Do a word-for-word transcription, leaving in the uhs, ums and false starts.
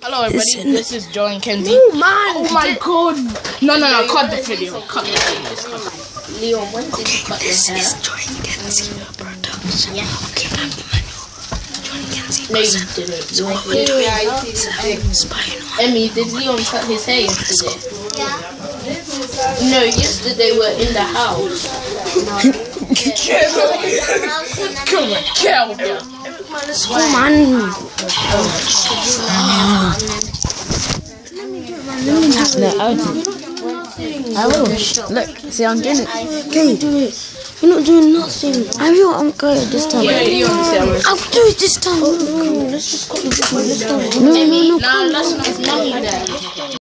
Hello everybody, this is Joe and Kenzie. Oh man! Oh my god! No, no, no, cut the video. Cut the video. Cut the video. Leon, when did you cut your hair? This is Joe and Kenzie production. Yeah. Okay, I'm Emannuel. Joe and Kenzie. No, you didn't. So what we're doing is spying on. Emmy, did Leon cut his hair yesterday? Yeah. No, yesterday we're in the house. Come on, kill him. Oh man! No, I will. I will. Look, see, I'm doing it. Okay, do it. You're not doing nothing. I will. I'm going this time. Yeah, Leon, I'll do it this time. Oh, no, let's just cut this one. No, no, no. Nah, let's not. Mommy there.